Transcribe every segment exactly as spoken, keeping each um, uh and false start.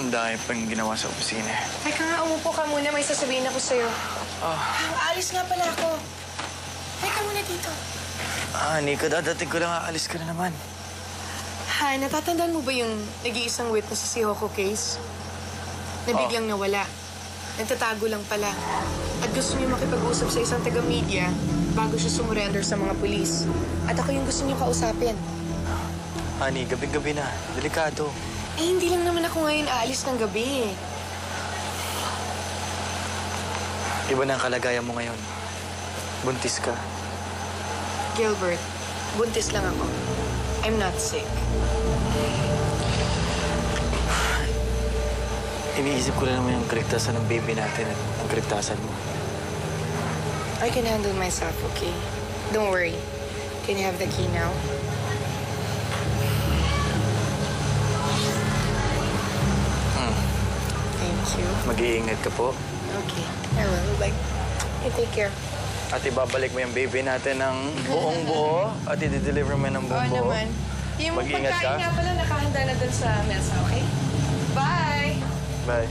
ang dami pang ginawa sa opisina. Teka nga, umupo ka muna. May sasabihin ako sa'yo. Ah. Aalis nga pala ako. Teka muna dito. Ah, Nika, dadating ko lang. Aalis ka na naman. Ha, natatandaan mo ba yung nag-iisang witness sa si Hoko case? Na biglang oh. nawala. Nagtatago lang pala. At gusto niyo makipag-usap sa isang taga-media bago siya sumurrender sa mga pulis. At ako yung gusto niyo kausapin. Honey, gabi-gabi na. Delikado. Eh, hindi lang naman ako ngayon aalis ng gabi. Iba na ang kalagayan mo ngayon. Buntis ka. Gilbert, buntis lang ako. I'm not sick. Iniisip ko lang naman yung kaligtasan ng baby natin at ang kaligtasan mo. I can handle myself, okay? Don't worry. Can you have the key now? Hmm. Thank you. Mag-iingat ka po. Okay. I will. Like, you take care. At ibabalik mo yung baby natin ng buong buo at i-deliver mo ng buong buo. Oo naman. Yung Mag-iingat ka. pagkain nga pala nakahanda na dun sa mesa, okay? Bye! Bye.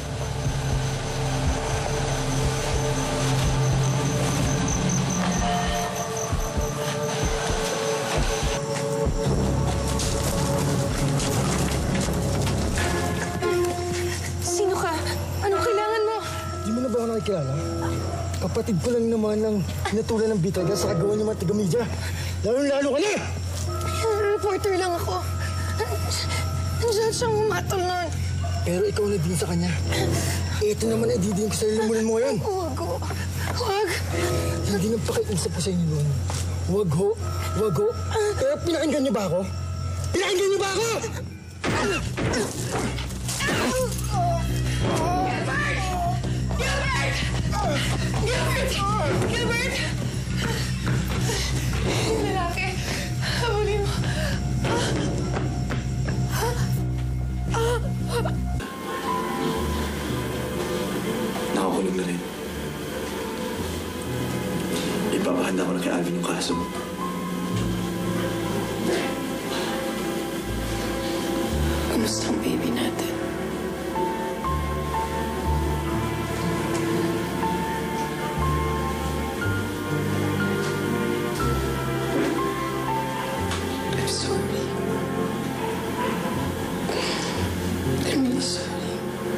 Sino ka? Anong kailangan mo? Di mo na ba ako nakikilala? Kapatid ko lang naman ang pinatulan ng bitaga sa kagawa niya mga taga-media. Lalo-lalo ka na! Reporter lang ako. Nandiyan siyang umatol nun. Pero ikaw na din sa kanya. Ito naman ay didiin ko sa lalamunan mo ngayon. Huwag ho. Huwag. Hindi nang pakiusap ko sa inyo noon. Huwag ho. Huwag ho. Pero pinakinggan niyo ba ako? Pinakinggan niyo ba ako? Gilbert! Gilbert! Gilbert! Gilbert! Yung lalaki. Habulin mo. Nakakulong na rin. Ipapahanda ko na kay Alvin yung kaso. Kamusta ang baby natin? I'm sorry. I'm really sorry.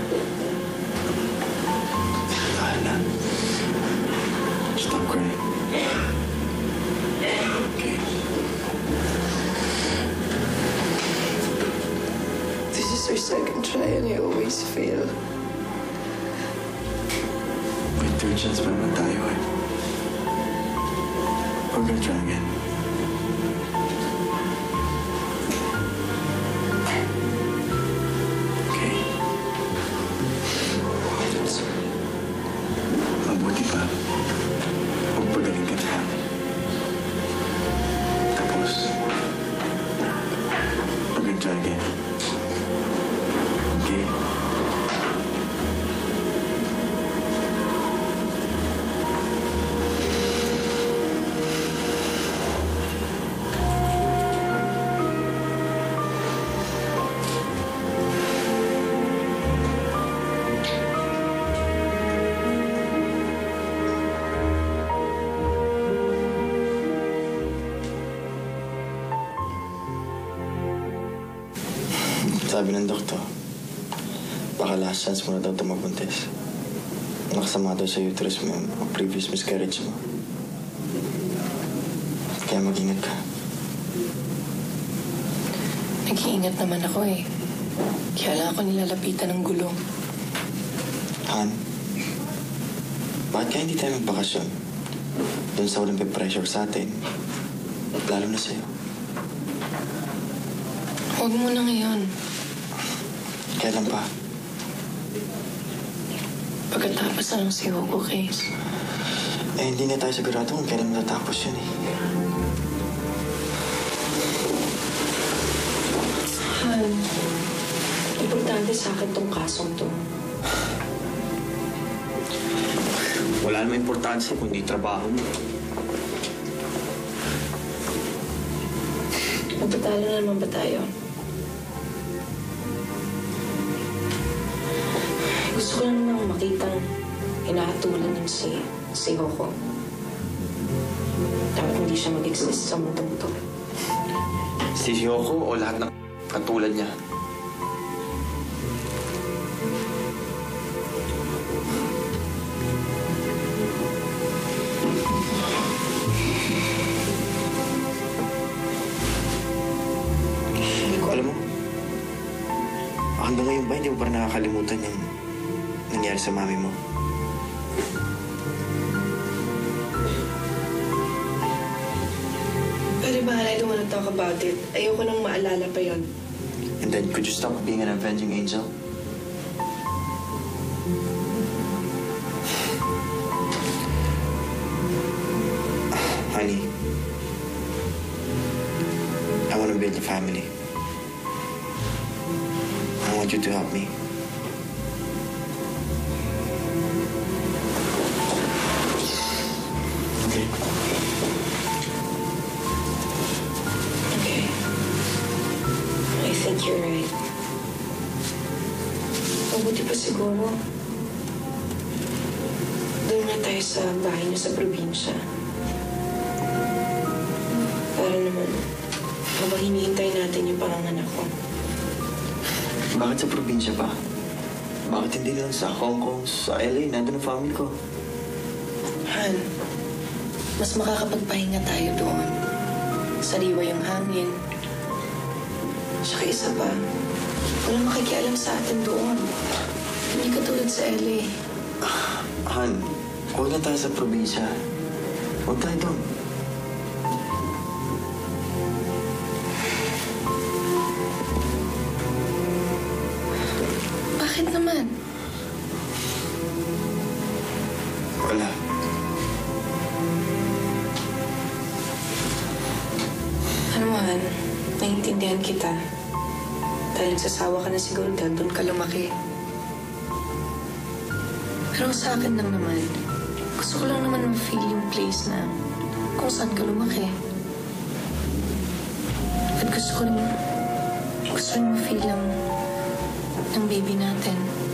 Alna, stop crying. Okay. This is our second try and I always fail. May third chance pa naman tayo eh. We're gonna try again. Okay. Mabuti pa. Magpagaling ka na. Tapos, we're gonna try again. Okay? Sabi ng doktor, baka last chance mo na daw ito magbuntis. Nakasama daw sa uterus mo yung previous miscarriage mo. Kaya mag-ingat ka. Nag-iingat naman ako eh. Kaya lang ako nilalapitan ng gulo. Han, bakit kaya hindi tayo magbakasyon? Doon sa walang pressure sa atin. Lalo na sa'yo. Huwag mo na ngayon. Kailan pa? Pagkatapos na ng si Hoko case. Eh, hindi na tayo sigurado kung kailan matatapos yun eh. Han, importante sa akin tong kasong to. Wala namang importansya kundi trabaho mo. Magpatalo na naman ba tayo? update ang hinahatulan ng si, si Hoko. Dapat hindi siya mag-exist sa mundong to. Si Yoko o lahat ng katulad niya? Hindi ko alam mo. Hanggang ngayon ba hindi mo parang nakakalimutan yung nangyari sa mami mo? Pwede ba, I don't wanna talk about it. Ayoko nang maalala pa yon. And then, could you stop being an avenging angel? Honey, I want to build a family. I want you to help me. Okay. Okay. I think you're right. Mabuti pa siguro. Doon na tayo sa bahay niya sa probinsya. Para naman, habang hinihintay natin yung panganganak ko. Bakit sa probinsya pa? Bakit hindi lang sa Hong Kong, sa L A? Nandun ang family ko. Han, mas makakapagpahinga tayo doon. Sariwa yung hangin. Tsaka isa pa, walang makikialam sa atin doon. Hindi katulad sa L A. Han, huwag na tayo sa probinsya. Huwag tayo doon. Bakit naman? Wala. Ano man, naiintindihan kita. Dahil nagsasawa ka na siguro dahil doon ka lumaki. Pero sa akin lang naman, gusto ko lang naman ma-feel yung place na kung saan ka lumaki. At gusto ko rin, gusto rin ma-feel ang, ang baby natin.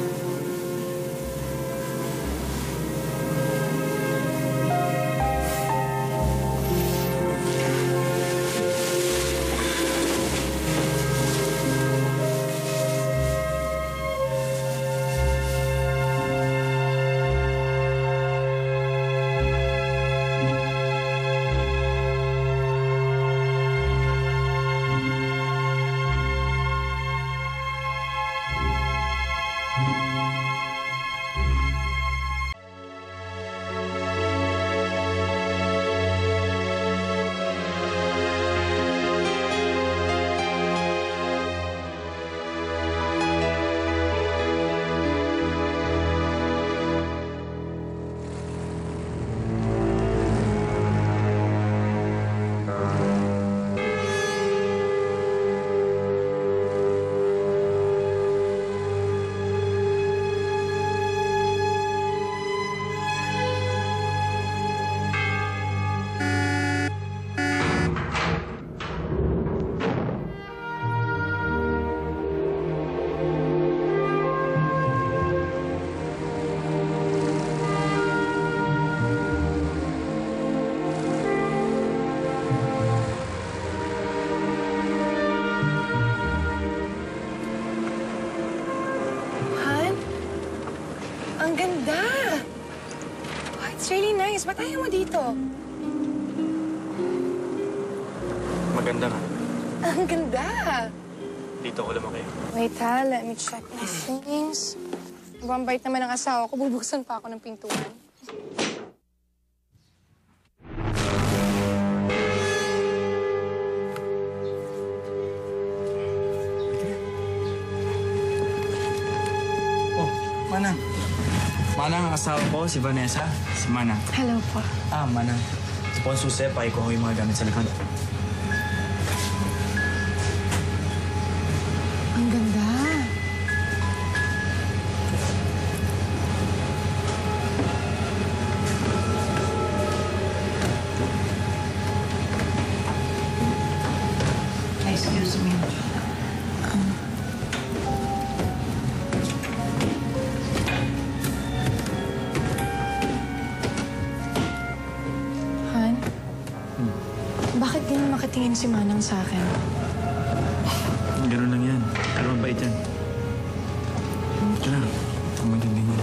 Ang ganda! Oh, it's really nice. Ba't ayaw mo dito? Maganda ka. Ang ganda! Dito ko lumaki. Wait ha, let me check my things. Ang bait naman ng asawa ko, bubuksan pa ako ng pintuan. Oh, Manang. Manang, ang asawa ko, si Vanessa. Si Manang. Hello po. Ah, Manang. Ito po ang susi, paiko ko yung mga gamit sa likod. Ang ganda. Excuse me. Um, nakatingin si Manang sa akin. Ganun lang yan. Pero mabait yan. Ito na. Ang matindi niya.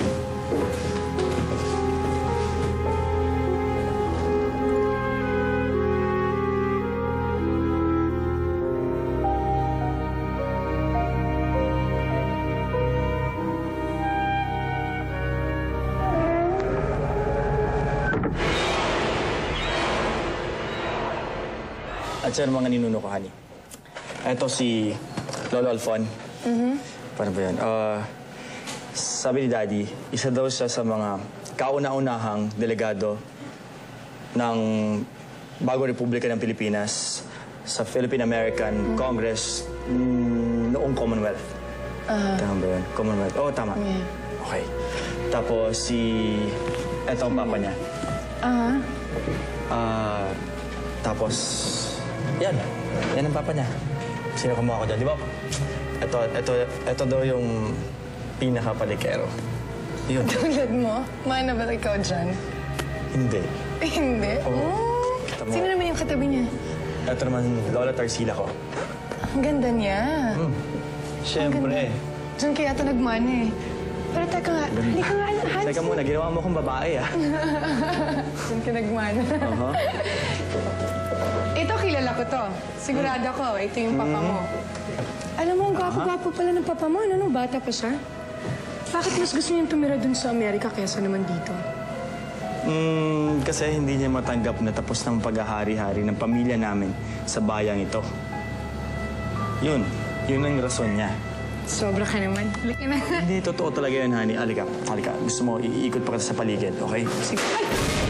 At siya mga ninuno ko, honey. Ito si Lolo Alfon. Mm-hmm. Paano ba yan? Uh, sabi ni Daddy, isa daw siya sa mga kauna-unahang delegado ng Bagong Republika ng Pilipinas sa Philippine-American mm-hmm. Congress mm, noong Commonwealth. Uh-huh. Tama ba yan? Commonwealth. Oo, oh, tama. Yeah. Okay. Tapos si... Ito ang papa niya. Ah. Ah... Tapos... Yan. Yan ang papa niya. Sino kumuha ko dyan, di ba? Ito, ito, ito daw yung pinakapalikero. Yun. Tulad mo? Mana ba ikaw dyan? Hindi. Hindi? Oo. Oh. Sino naman yung katabi niya? Ito naman, Lola Tarsila ko. Ang ganda niya. Hmm. Siyempre. Diyan kaya ito nagmana eh. Pero teka nga, hindi ka nga hands. Teka muna, ginawa mo akong babae ah. Diyan ka nagmana. Uh-huh. Ito, kilala ko to. Sigurado ko, ito yung papa mo. Alam mo, ang gwapo-gwapo pala ng papa mo. Ano, nung bata pa siya? Bakit mas gusto niyang tumira dun sa Amerika kaysa naman dito? Hmm, kasi hindi niya matanggap na tapos ng paghahari-hari ng pamilya namin sa bayang ito. Yun. Yun ang rason niya. Sobra ka naman. Halika na. Hindi, totoo talaga yun, honey. Halika, halika. Gusto mo, iikot pa kita sa paligid, okay? Sige. Ay!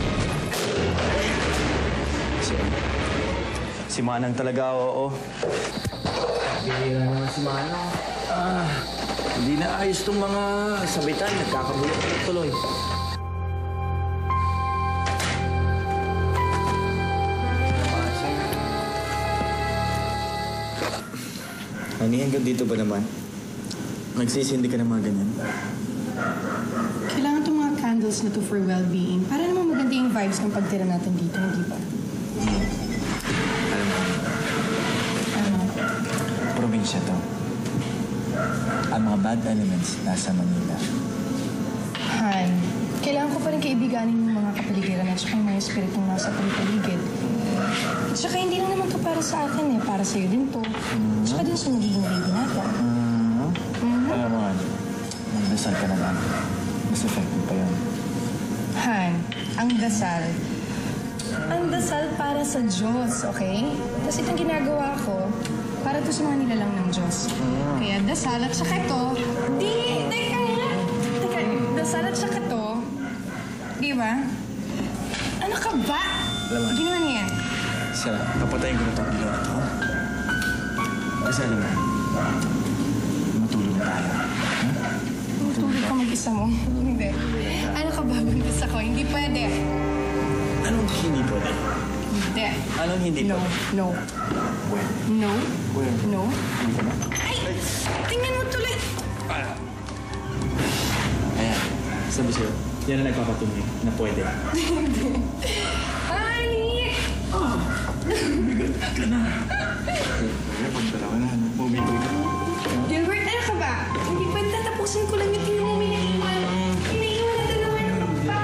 Si, si Manang talaga, oo. Bihira naman si Manang. Ah, hindi na ayos tong mga sabitan. Nagkakabulok tuloy. Honey, hanggang dito ba naman? Nagsisindi ka ng mga ganyan? Kailangan itong mga candles na to for well-being. Para naman maganda yung vibes ng pagtira natin dito, hindi ba? Hmm. Alam mo, Ano? probinsya to. Ang mga bad elements nasa Manila. Han, kailangan ko pa rin kaibiganin yung mga kapaligiran at saka yung mga espiritong nasa paligid. At saka hindi lang naman to para sa akin eh. Para sa'yo din to. Mm-hmm. At saka din sa magiging baby natin. Mm-hmm. Mm-hmm. Alam mo, magdasal ka naman. Mas effective pa yun. Han, ang dasal. Ang dasal para sa Diyos, okay? Tapos itong ginagawa ko, para to sa mga nilalang ng Diyos. Mm-hmm. Kaya dasal at saka to, di, teka nga. Teka, dasal at saka to, di ba? Ano ka ba? Laman. Ginawa niya. Sarap. Papatayin ko na itong ilaw na ito. Kasi alam mo, matulog na tayo. Hmm? Matulog ka mag-isa mo? Hindi. Ano ka ba? Buntis ako? Hindi pwede. Anong hindi pwede? Hindi. Anong hindi No. pwede? No. Where? No. Where? No. Hindi ka ba? Ay! Tingnan mo tuloy! Ah. Ayan. Sabi sa'yo, yan ang nagpapatunay na pwede. Honey! Ah! Bigat ka na. Pag dalawa na, bumitoy ka. Gilbert, ano ka ba? Hindi pwede tatapusin ko lang yung tingnan mo may naiiwan. Naiiwan na dalawa ng pa.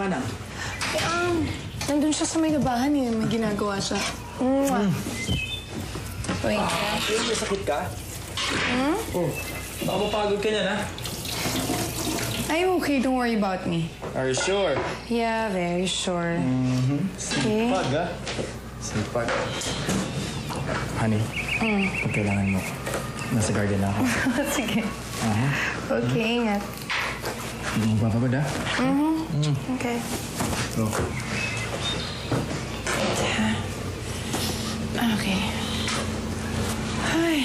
Manang? Eh, um, nandun siya sa may labahan eh. May ginagawa siya. Mwah. Wait. Ay, may sakit ka? Hmm? Oh, baka mapagod ka niyan, ha? I'm okay. Don't worry about me. Are you sure? Yeah, very sure. Mm-hmm. Okay. Sipag, ha? Sipag. Honey, Mm. pag kailangan mo, nasa garden na ako. Sige. Aha. Okay, ingat. Hindi mo papagod, ha? Mm-hmm. Mm. Okay. Go. Okay. Ay.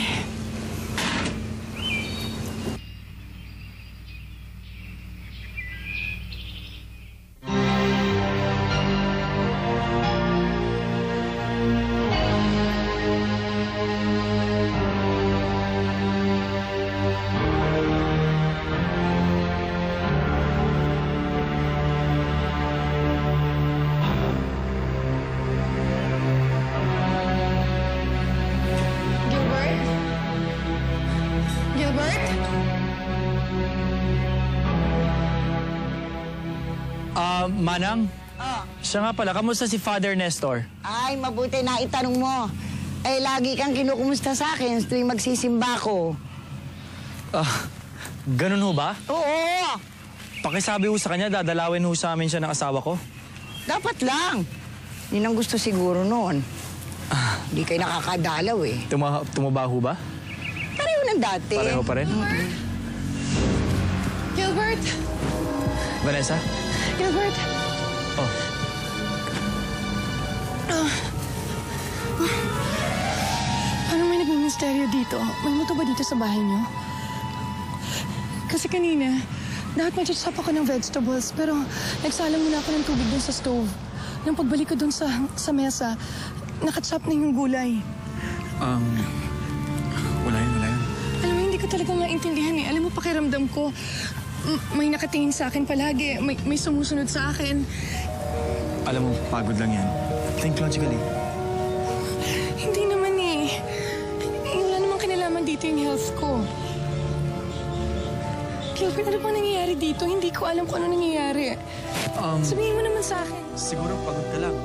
Gilbert? Gilbert? Ah, Manang? Oh. Siya nga pala, kamusta si Father Nestor? Ay, mabuti na itanong mo. Eh, lagi kang kinukumusta sa akin tuwing magsisimba ko. Ah, ganun ho ba? Oo, Pakisabi ho sa kanya, dadalawin ho sa amin siya ng asawa ko. dapat lang. Yun ang gusto siguro noon. Ah, Hindi kayo nakakadalaw eh. tuma tumaba ho ba? Pareho ng dati. Pareho pa rin? Gilbert? Vanessa? Gilbert? Oh, Ano may nagmimisteryo dito? May multo ba dito sa bahay niyo? Kasi kanina, dapat mag-chop ako ng vegetables, pero nagsalang muna ako ng tubig dun sa stove. Nang pagbalik ko dun sa, sa mesa, nakachop na yung gulay. um, wala yun, wala yun. Alam mo, hindi ko talaga maintindihan eh. Alam mo, pakiramdam ko, m- may nakatingin sa akin palagi, may, may sumusunod sa akin. Alam mo, pagod lang yan. Think logically. Hindi naman eh. Eh, wala namang kinalaman dito yung health ko. Gilbert, ano bang nangyayari dito? Hindi ko alam kung ano nangyayari. Um, Sabihin mo naman sa akin. siguro pagod ka lang.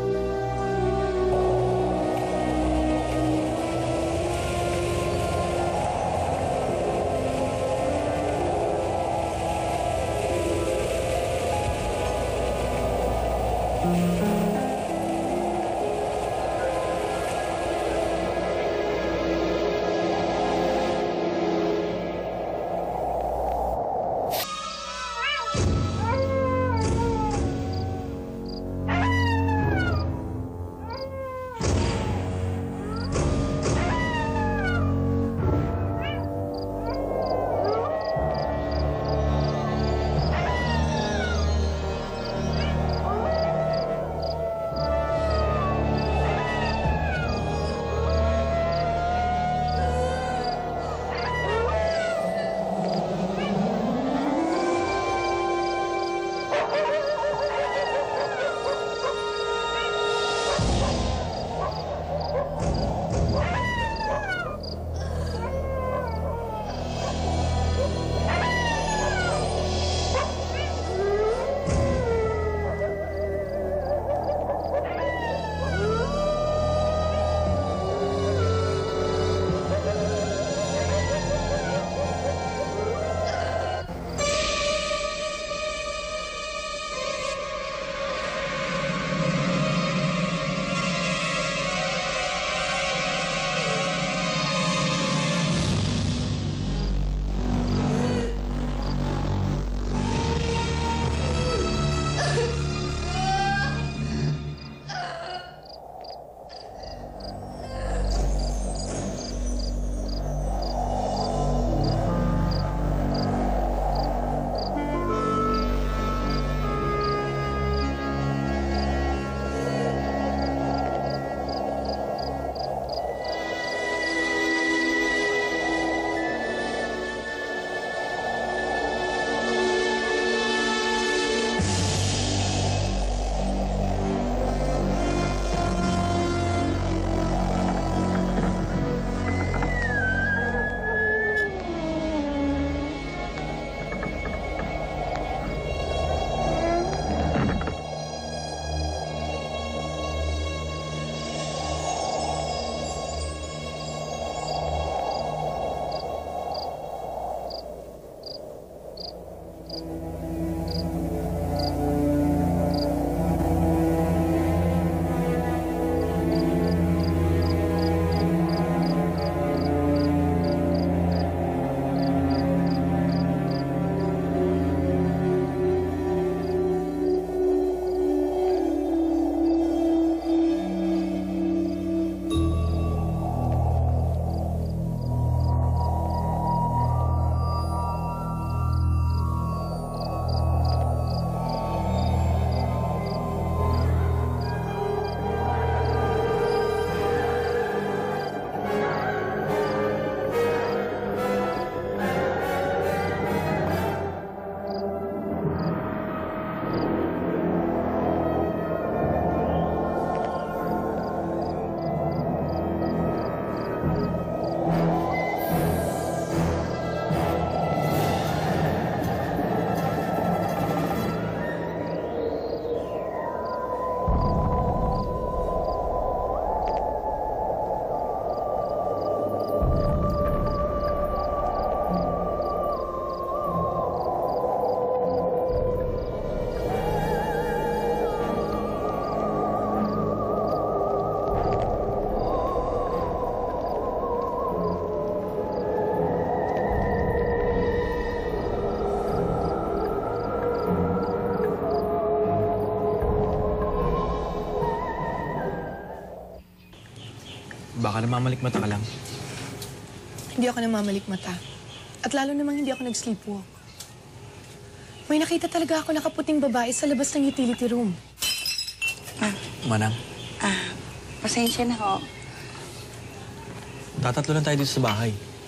Baka namamalikmata ka lang. Hindi ako namamalikmata. At lalo namang hindi ako nag-sleepwalk. May nakita talaga ako nakaputing babae sa labas ng utility room. Ah, Manang, ah, pasensya na ho. tatatlo lang tayo dito sa bahay.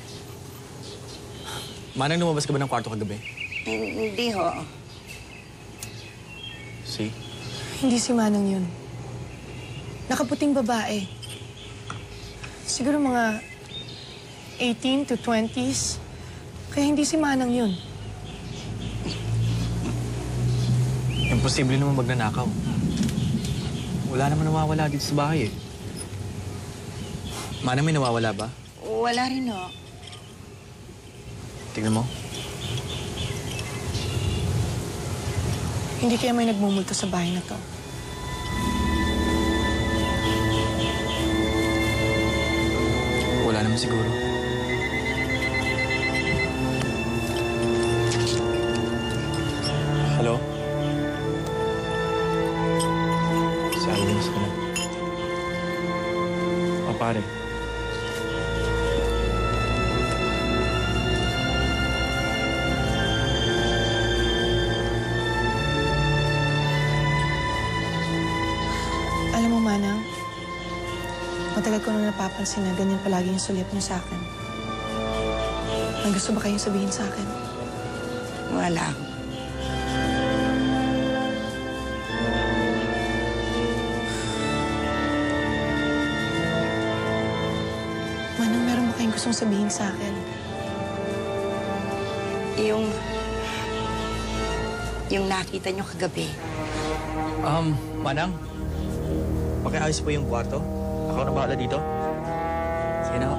Manang, lumabas ka ba ng kwarto kagabi? Hindi ho. See? Hindi si Manang yun. Nakaputing babae. Siguro mga eighteen to twenties. Kaya hindi si Manang yun. Imposible naman magnanakaw. Wala naman nawawala dito sa bahay eh. Manang, may nawawala ba? Wala rin ho. Tignan mo. Hindi kaya may nagmumulto sa bahay na to. Wala naman siguro. Hello? Si Alulong ka na. O, pare. Alam mo, Manang, matagal ko na napapansin na ganyan palagi yung sulit niyo sa akin. May gusto ba kayong sabihin sa akin? Wala. Manang, meron ba kayong gustong sabihin sa akin? Yung... Yung nakita nyo kagabi. Um, Manang, pakiayos po yung kwarto. Ako na bahala dito. Sige na ako.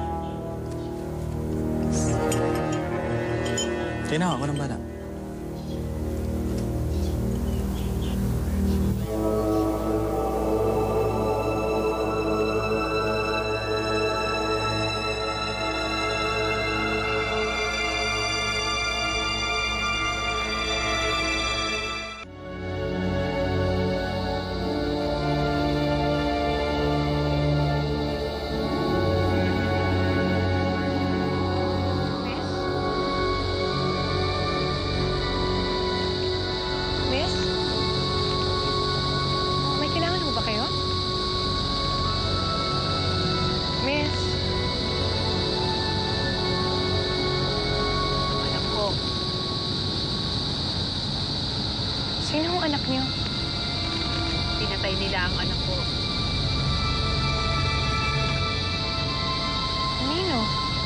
Sige na ako, ako na bahala. Miss? May kailangan mo ba kayo? Miss? Anak ko. Sino ang anak niyo? Pinatay nila ang anak ko. Nino?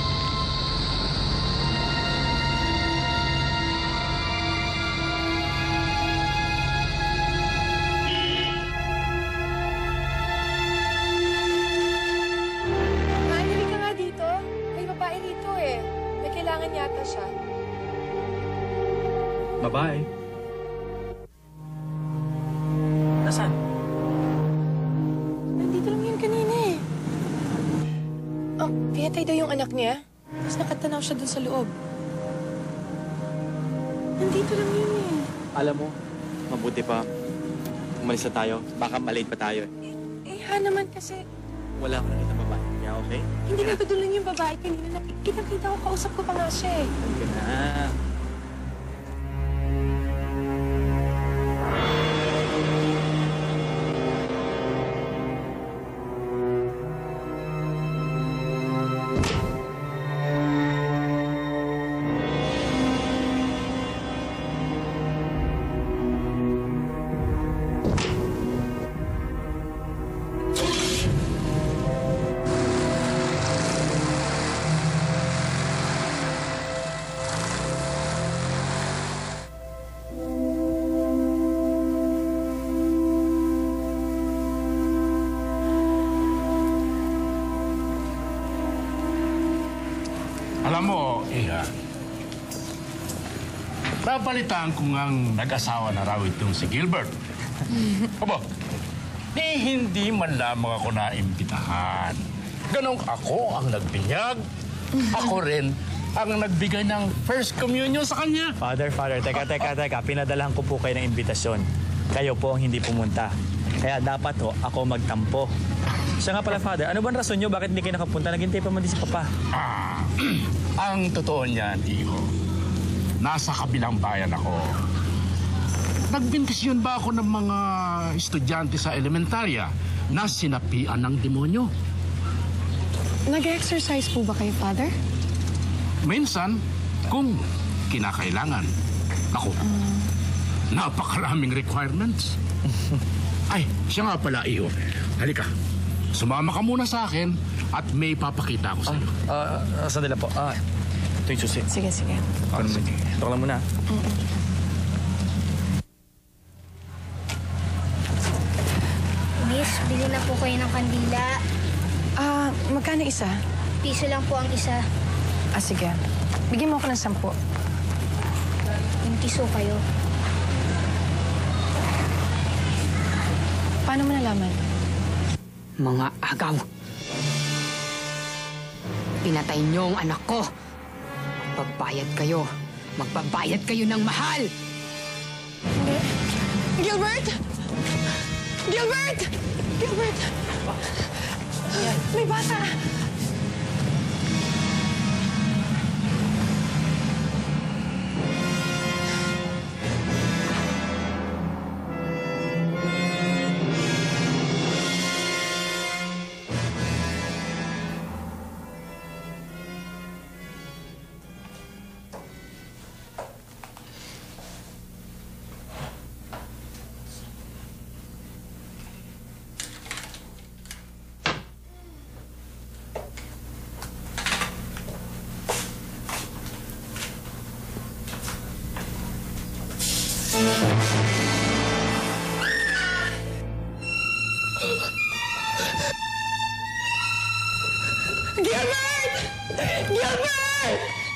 Maanili ka nga dito. May babae dito eh. May kailangan yata siya. Babae. Nasaan? Nandito lang yun kanina eh. Oh, pinatay daw yung anak niya. Tapos nakatanaw siya dun sa loob. Nandito lang yun eh. Alam mo, mabuti pa. Umalis na tayo. Baka malate pa tayo. Eh, ha naman kasi, Wala ko nakita babae. Kaya okay? hindi na lang yung babae kanina. Nakikita-kita ko, kausap ko pa nga siya eh. Sige na. Alam mo, Iha, babalitaan ko ngang nag-asawa na raw itong si Gilbert. Aba, di hindi man lamang ako naimbitahan. Ganong ako ang nagbinyag. Ako rin ang nagbigay ng first communion sa kanya. Father, Father, teka, teka, teka. Pinadalahan ko po kayo ng imbitasyon. Kayo po ang hindi pumunta. Kaya dapat ho, ako magtampo. Siya nga pala, Father. Ano bang rason nyo? Bakit hindi kayo nakapunta? Naghintay pa man din si Papa. Ah, ang totoo niyan, Iho, nasa kabilang bayan ako. Nagbintisyon ba ako ng mga estudyante sa elementarya na sinapian ng demonyo? Nag-exercise po ba kayo, Father? Minsan, kung kinakailangan. Ako, uh... napakaraming requirements. Ay, siya nga pala, Iho. Halika, sumama ka muna sa akin at may papakita ko sa iyo. Ah, uh, uh, sandali po. Ah, ito yung susi. Sige, sige. Ano mo? Ito ka lang muna. Mm-mm. Miss, bili na po kayo ng kandila. Ah, magkano isa? Piso lang po ang isa. Ah, sige. Bigyan mo ako ng sampu. Intiso kayo. Paano mo nalaman? Mga agaw. Pinatay niyo ang anak ko. Magbabayad kayo. Magbabayad kayo ng mahal. Gilbert! Gilbert! Gilbert! May bata! Gilbert! Gilbert!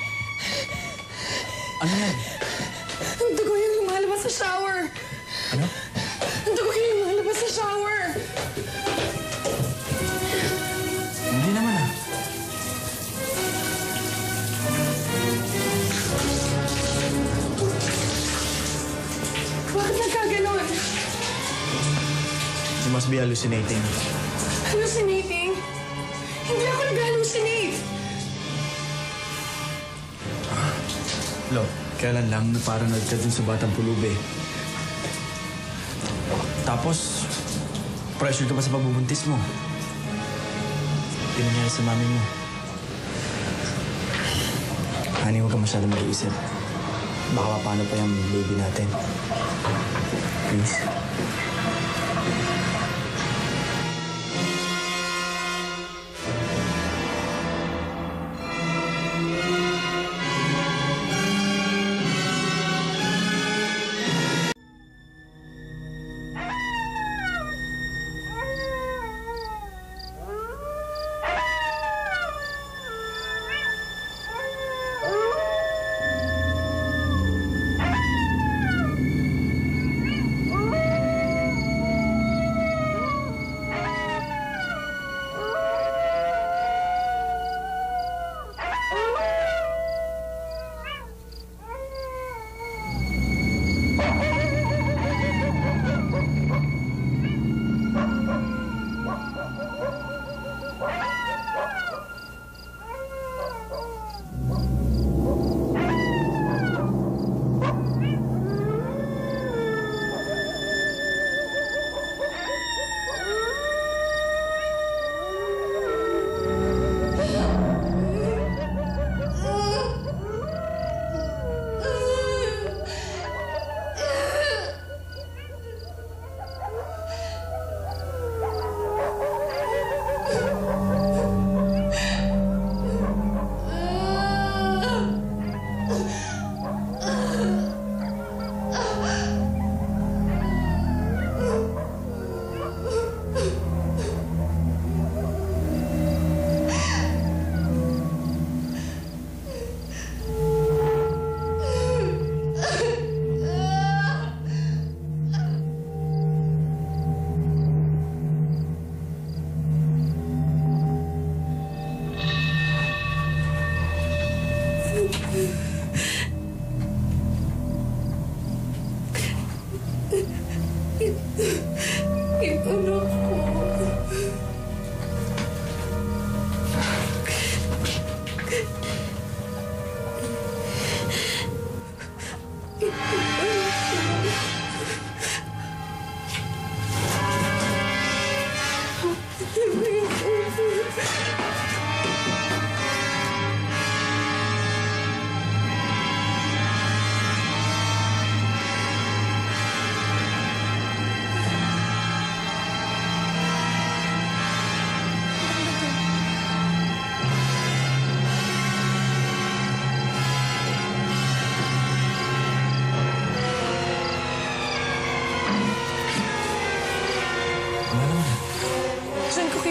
Ano yan? Ang dugo yung lumalabas sa shower. Ano? Ang dugo yung lumalabas sa shower. Hindi naman ah. Bakit nagkaganon? You must be hallucinating. Hallucinating? Hindi ako nag-hallucinate. Lo, kailan lang naparanood ka dun sa Batang Pulube. Tapos, pressure ka pa sa pagbubuntis mo. Hindi nangyari sa mami mo. Honey, huwag ka masyadong mag-iisip. Baka paano pa yung baby natin. Please.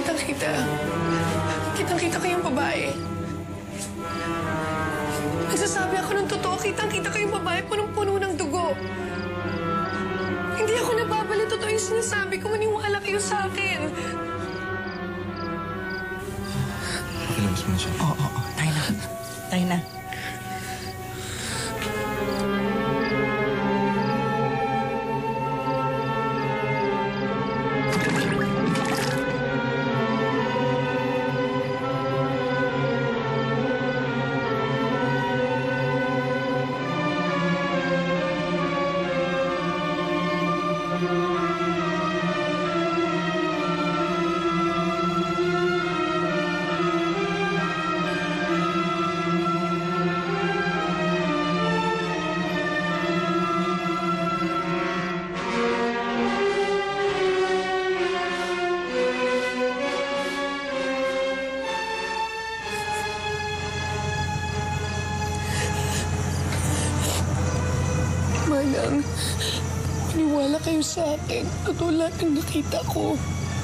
Kitang-kita. Kitang-kita kayong babae. Nagsasabi ako ng totoo. Kitang-kita kayong babae. Punong-puno ng dugo. Hindi ako nababali. Totoo yung sinasabi ko. Maniwala kayo sa akin. Ilabas mo na siya. Oo, oo. Tayo na. Tayo na. Manang, maniwala kayo sa akin. Totoo lahat ng nakita ko.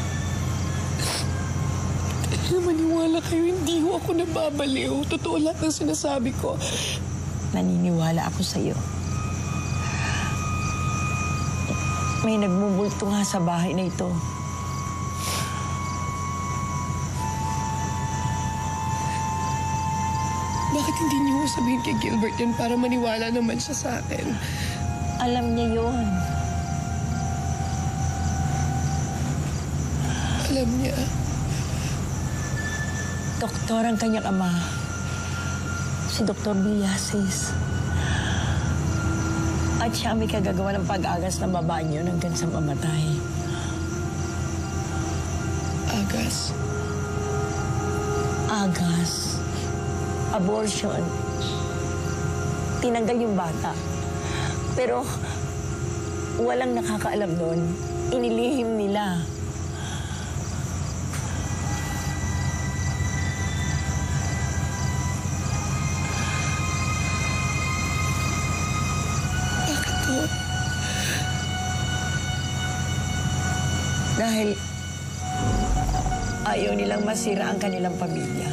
Maniwala kayo, hindi ho ako nababaliw. Totoo lahat ng sinasabi ko. Naniniwala ako sa'yo. May nagmumulto nga sa bahay na ito. Bakit hindi niyo ho sabihin kay Gilbert yun para maniwala naman siya sa akin? Alam niya yun. Alam niya. Doktor ang kanyang ama. Si Doktor Villasis. At siya may kagagawa ng pag-agas ng babae niyo hanggang sa mamatay. Agas? Agas. Abortion. Tinanggal yung bata. Pero walang nakakaalam doon. Inilihim nila. Bakit to? Dahil ayaw nilang masira ang kanilang pamilya.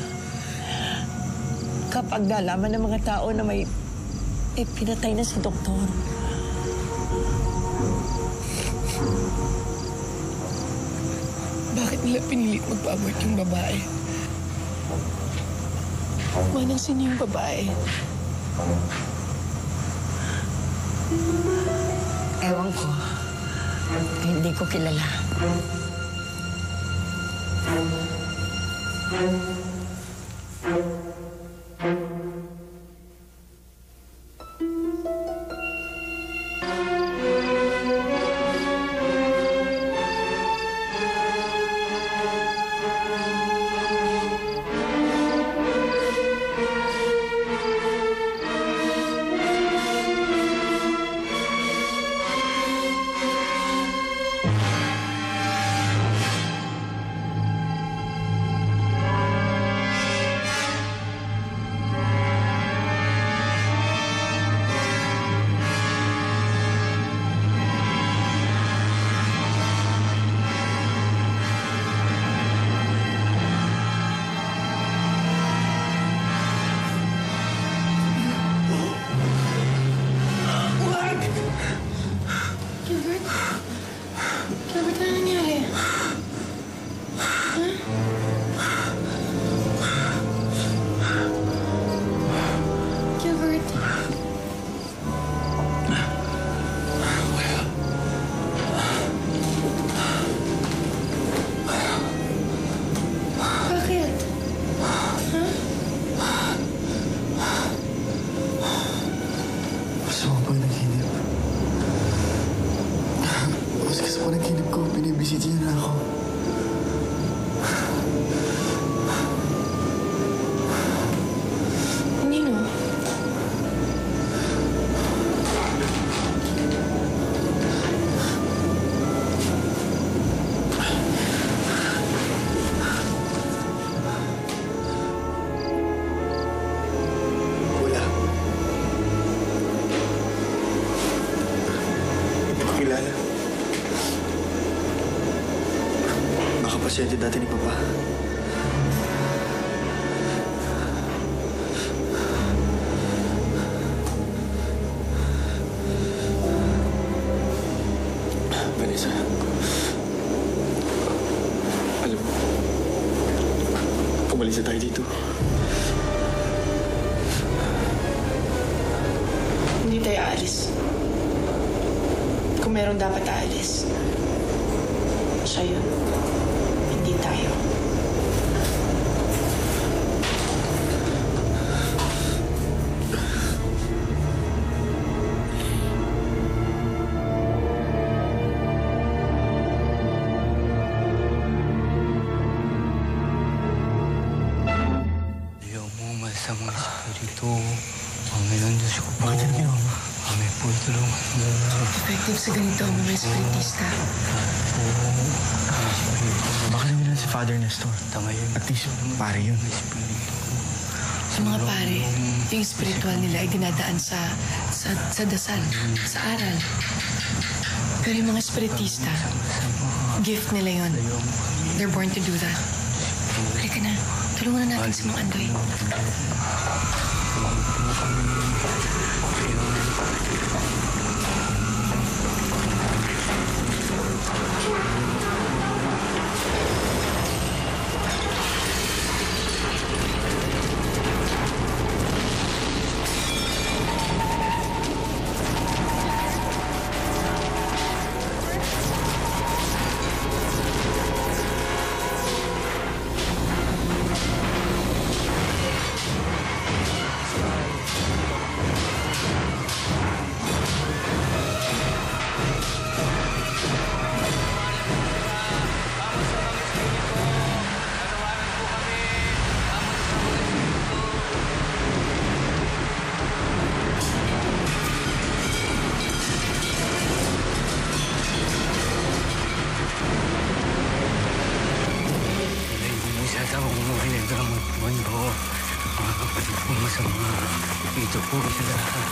Kapag nalaman ng mga tao na may eh, pinatay na si Doktor. Bakit nila pinilit magpa-abort yung babae? Manang sino yung babae? Ewan ko. Hindi ko kilala. Panaginip ko, binibisita niya na ako. dati ni Papa. Vanessa, alam mo, umalis na tayo dito. Hindi tayo aalis. Kung meron dapat aalis, siya yun. Hindi tayo. Ayaw mo masamang espiritu. Panginoon Diyos ko po. Bakit yan ginawa mo? Kami po tulungan mo. Effective sa ganito ang mga espiritista. Baka naman lang si Father Nestor. Tangayon. At least, pare yun. Sa mga pare, yung spiritual nila ay dinadaan sa, sa, sa dasal, sa aral. Pero yung mga espiritista, gift nila yun. They're born to do that. Halika na, tulungan na natin si Mang Andoy. Ito po sila.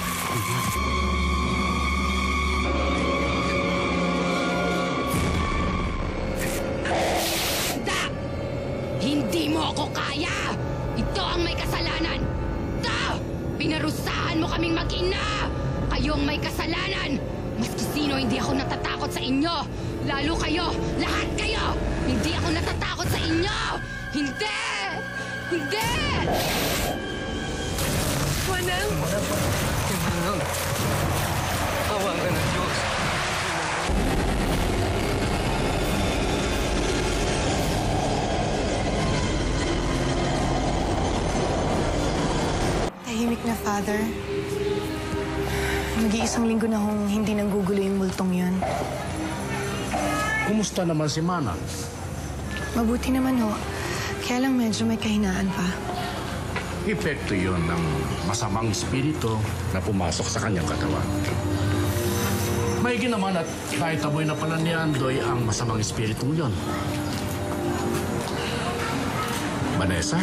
Stop! Hindi mo ako kaya! Ito ang may kasalanan! Ito! Pinarusahan mo kaming mag-ina! Kayong may kasalanan! Maski sino hindi ako natatakot sa inyo! Lalo kayo! Lahat kayo! Hindi ako natatakot sa inyo! Hindi! Hindi! Manang! Manang! Awang ka na, Diyos! Tahimik na, Father. Mag-iisang linggo na hong hindi nanggugulo yung multong yun. Kumusta naman si Manang? Mabuti naman ho. Kaya lang medyo may kahinaan pa. Epekto yon ng masamang espiritu na pumasok sa kanyang katawan. Maigi naman at naitaboy na pala ni Andoy ang masamang espiritu yon. Vanessa?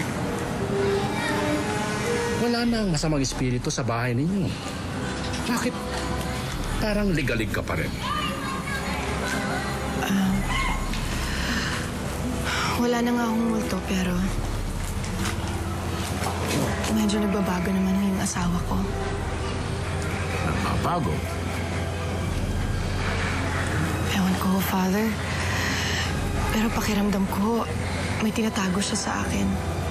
Wala na ang masamang espiritu sa bahay ninyo. Bakit parang ligalig ka pa rin? Uh, wala na nga akong multo pero medyo nagbabago naman yung asawa ko. Nagbabago? Ewan ko, Father. Pero pakiramdam ko, may tinatago siya sa akin.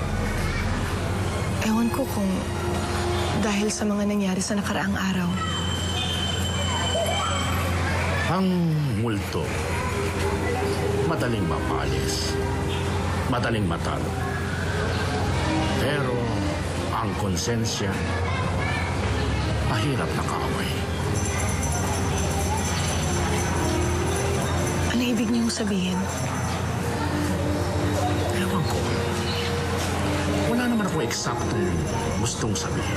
Ewan ko kung dahil sa mga nangyari sa nakaraang araw. Ang multo, madaling mapalis, madaling matalo. Pero ang konsensya, mahirap na kaaway. Ano ibig niyong sabihin? Ewan ko. Wala naman ako eksaktong gustong sabihin.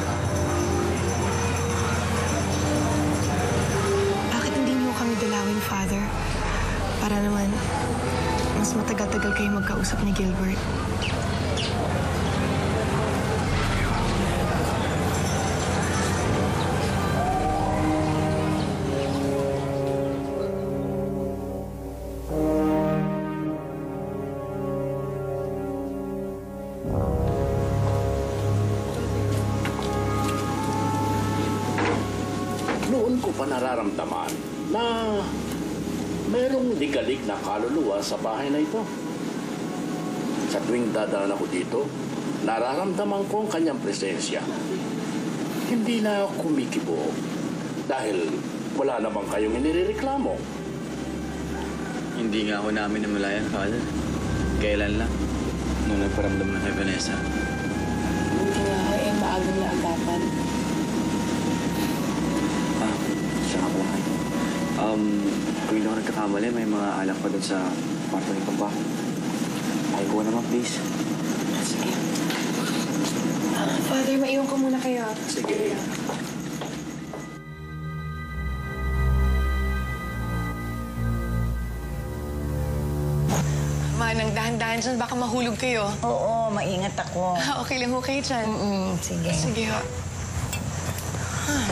Bakit hindi niyo kami dalawin, Father? Para naman mas matagal-tagal kayo magkausap ni Gilbert. ba nararamdaman na mayroong ligalig na kaluluwa sa bahay na ito? Sa tuwing dadaan ako dito, nararamdaman ko ang kanyang presensya. Hindi na ako kumikibo dahil wala naman kayong inireklamo. Hindi nga ako namin namalayan, Father. Kailan lang? Nung nagparamdam na kay Vanessa. Buti nga ako eh, maagang naagapan. Ah, siya nga po. Um, kung hindi ako nagkakamali, may mga alak pa doon sa kwarto ni Papa. Ay ko naman, please. Sige. Ah, Father, maiwan ko muna kayo. Sige. Manang, dahan-dahan dyan. Baka mahulog kayo. Oo, maingat ako. Ah, okay lang ho kayo dyan. Mm-mm, sige. Sige ho. Huh.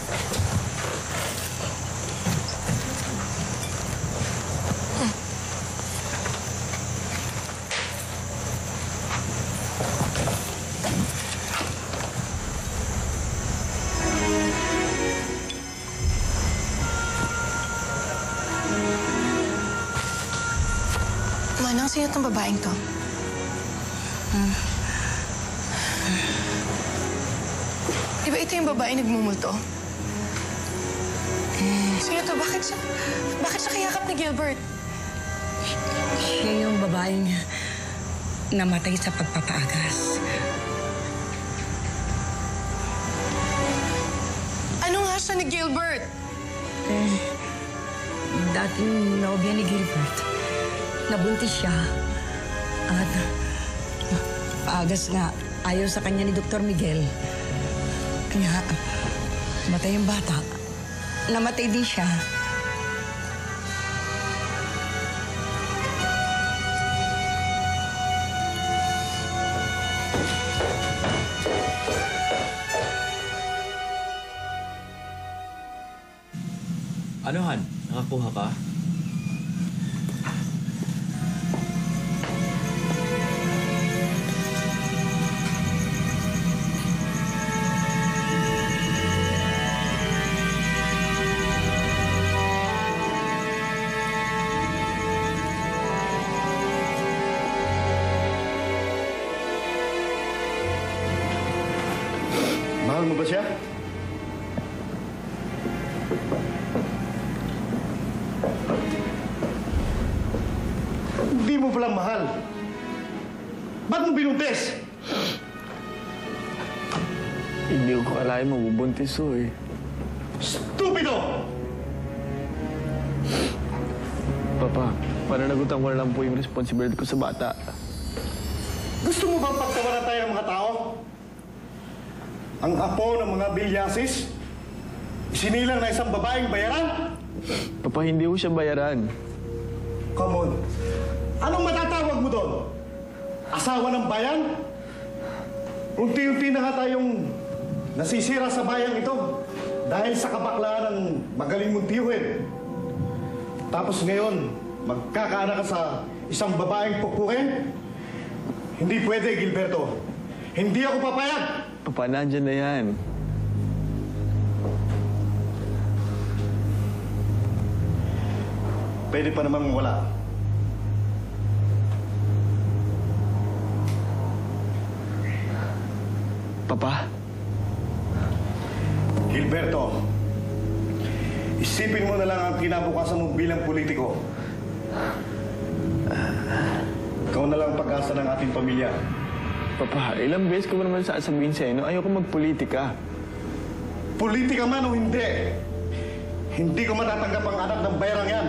Manang, sino itong babaeng to? Hmm. Di ba ito yung babaeng nagmumulto? Hmm. Sino to? Bakit siya, bakit siya kayakap ni Gilbert? Siya yung babaeng namatay sa pagpapaagas. Ano nga siya ni Gilbert? Eh, dating nobya ni Gilbert. Nabuntis siya. At paagas nga, ayaw sa kanya ni Doktor Miguel. Kaya, matay yung bata. Namatay din siya. Ano, Han? Nakakuha ka? Mahal mo ba siya? Hindi mo palang mahal. Ba't mo binuntis? Hindi ko akalain mabubuntis ko eh. Stupido! Papa, pananagutan ko na lang po yung responsibility ko sa bata. Gusto mo bang pagtawanan tayo ng mga tao? Ang apo ng mga bilyasis? Isinilang na isang babaeng bayaran? Papa, hindi ko siya bayaran. Come on. Anong matatawag mo doon? Asawa ng bayan? Unti-unti na nga tayong nasisira sa bayang ito dahil sa kabaklaan ng magaling mong tiyuhin. Tapos ngayon, magkakaanak ka sa isang babaeng pukpukin? Hindi pwede, Gilberto. Hindi ako papayag. Papa, nandyan na yan. Pwede pa namang wala. Papa? Gilberto, isipin mo na lang ang kinabukasan mo bilang politiko. Ikaw na lang pag-asa ng ating pamilya. Papa, ilang beses ko ba naman sasabihin sa'yo, no? Ayoko magpolitika. Politika man o hindi, hindi ko matatanggap ang anak ng bayarang yan.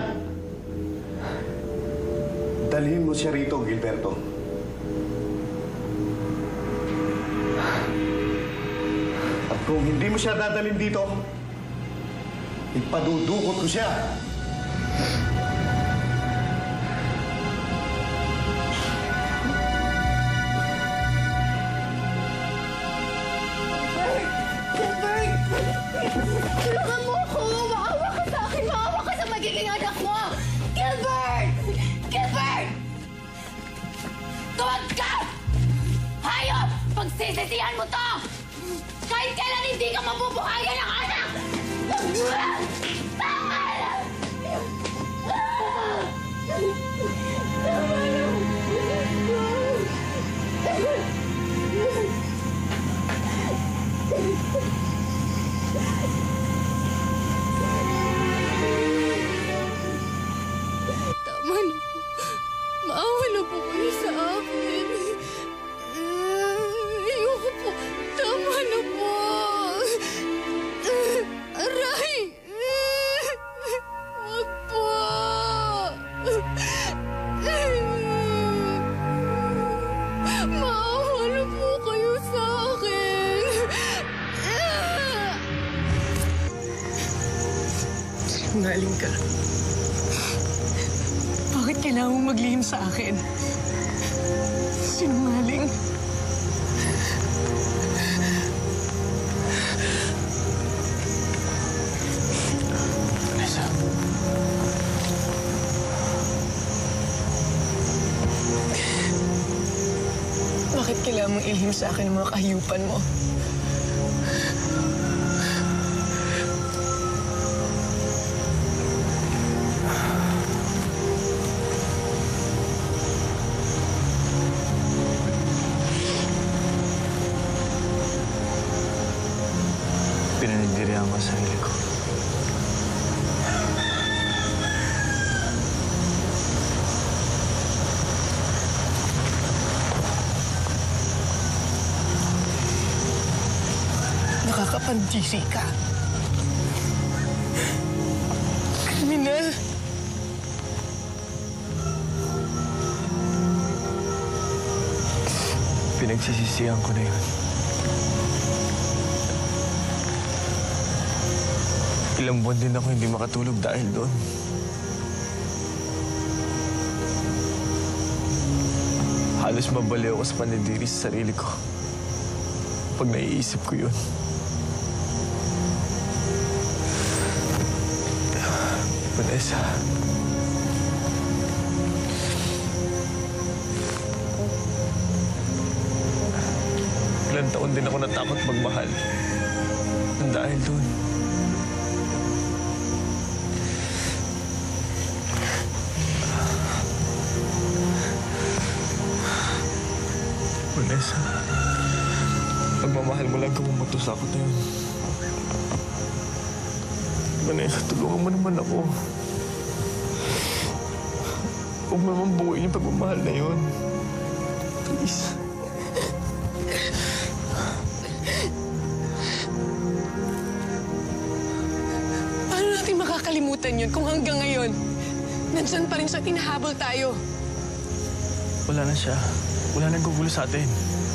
Dalhin mo siya rito, Gilberto. At kung hindi mo siya dadalhin dito, ipadudukot ko siya. Tulungan mo ako! Maawa ka sa akin! Maawa ka sa magiging anak mo! Gilbert! Gilbert! Tuwag ka! Hayop! Pagsisisihan mo to! Kahit kailan hindi ka mabubuhayan ng anak! Tama na po. Maawa na po kayo sa akin. Ayoko po. Tama na po. Aray! Wag po. Maawa na po kayo sa akin. Sinungaling ka. Bakit kailangan mong maglihim sa akin? Sinungaling. Vanessa. Bakit kailangan mong ilhim sa akin ang mga kahiyupan mo? Pinanigdirihan ko sa sarili ko. Nakakapandisi ka. Kriminal. Pinagsisisihan ko na yun. Ilang buwan din ako hindi makatulog dahil doon. Halos mabaliw ako sa panidiri sa sarili ko pag naiisip ko yun. Vanessa. Ilang taon din ako natakot magmahal. Dahil doon. Vanessa, pagmamahal mo lang kumumoto sa ako na yun. Vanessa, tulungan mo naman ako. Huwag mo naman buuin yung pagmamahal na yun. Please. Paano natin makakalimutan yun kung hanggang ngayon, nandyan pa rin siya, tinahabol tayo? Wala na siya. Wala nang gugulo sa atin.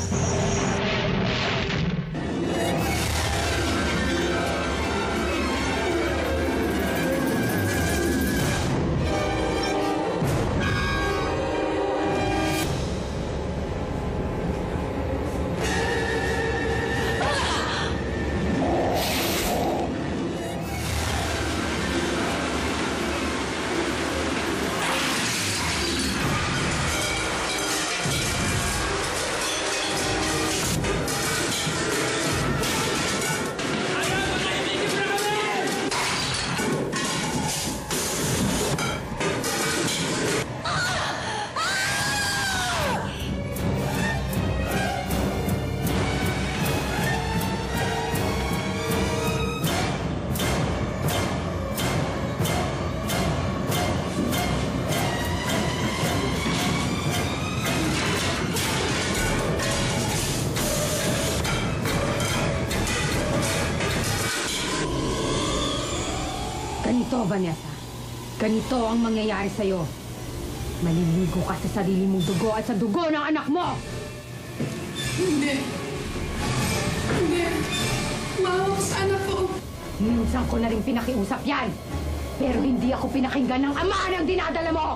Ganito, Vanessa. Ganito ang mangyayari sa'yo. Maliligo ka sa sarili mong dugo at sa dugo ng anak mo! Hindi. Hindi. Maawa ko sa anak ko. Minsan ko na rin pinakiusap yan. Pero hindi ako pinakinggan ng ama ng dinadala mo!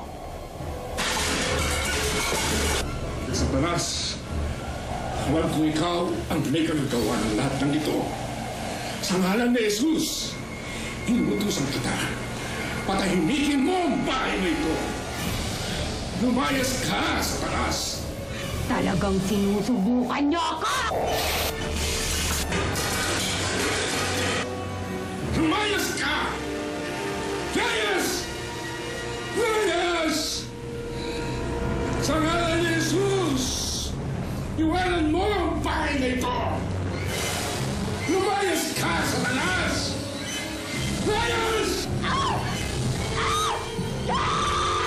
Sa balas, alam ko ikaw ang may kagagawa ng lahat ng ito. Sa ngalan ni Jesus, inutusan kita. Patahimikin mo ang bahay na ito. Lumayas ka sa taas. Talagang sinusubukan niyo ako! Lumayas ka! Layas! Layas! Sa ngalan ni Jesus, iwanan mo ang bahay na ito! Lumayas ka, Satanas! Layas! Ah! Ah! Ah!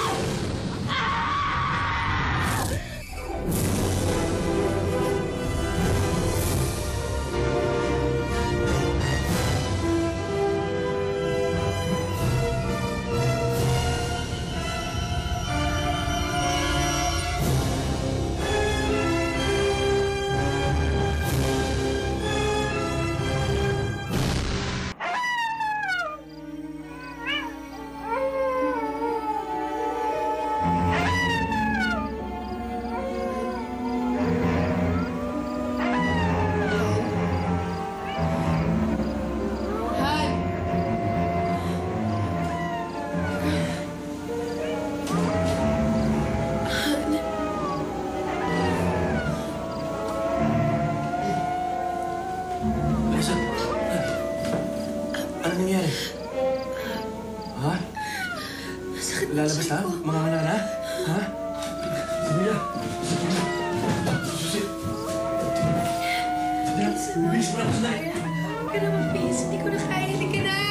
Lalabas na? Mga anak na? Ha? Sabi na. Susi. Sabi na. Bilis mo na. Huwag ka naman, please. Hindi ko na kaya. Hindi ka na.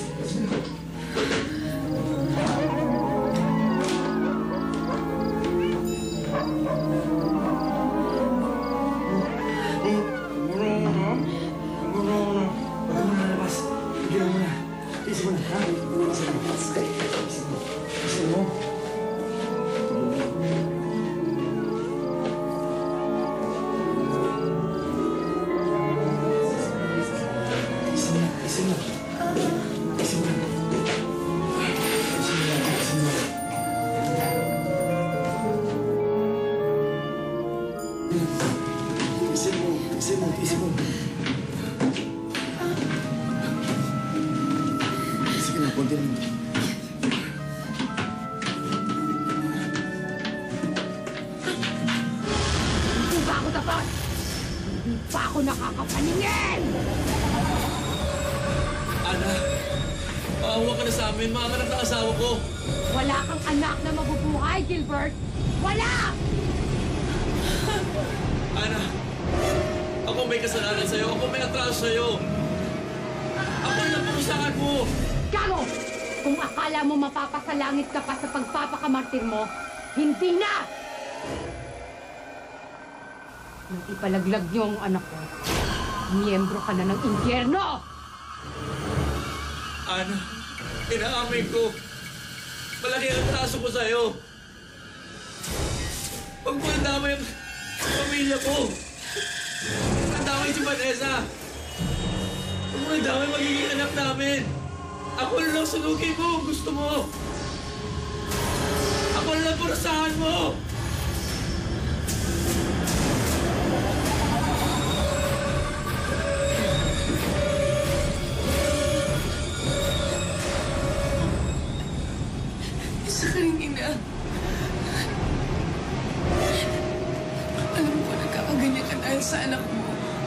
Mga anak na asawa ko. Wala kang anak na mabubuhay, Gilbert. Wala! Ana, ako may kasalanan sa'yo. Ako may atraso sa'yo. Ako lang pumusaan mo. Gago! Kung akala mo mapapasalangit ka pa sa pagpapakamartir mo, hindi na! Nang ipalaglag niyo ang anak ko, miyembro ka na ng impyerno! Ana, inaamin ko. Malaki ang atraso ko sa'yo. Huwag mo nadamay ang pamilya ko. Nadamay si Vanessa. Huwag mo nadamay magiging anak namin. Ako na lang sunugin mo kung gusto mo. Ako na lang purusahan mo. Isa ka rin ina. Alam ko nagkakaganyan ka dahil sa anak mo.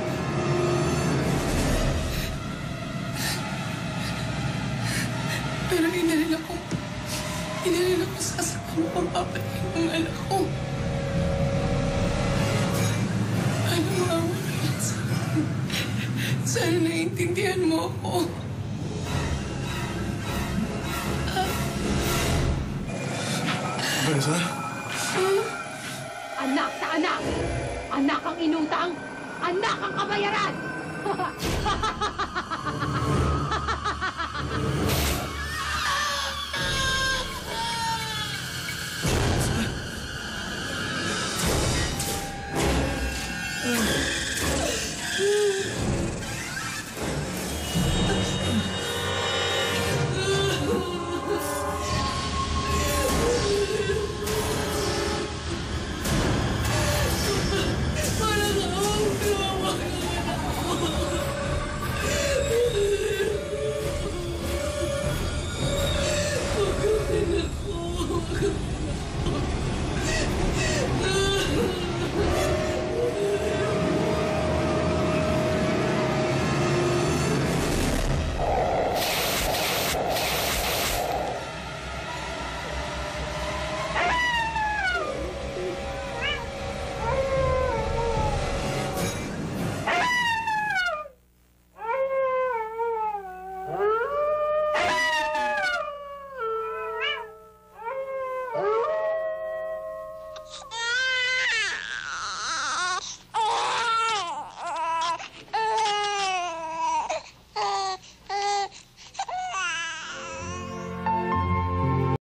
Pero inarin ako. Inarin ako sasaktan mo ang papatay ng anak ko. Ano mawala sa akin? Sana naiintindihan mo ako. Vanessa? Hmm? Anak sa anak! Anak ang inutang! Anak ang kabayaran!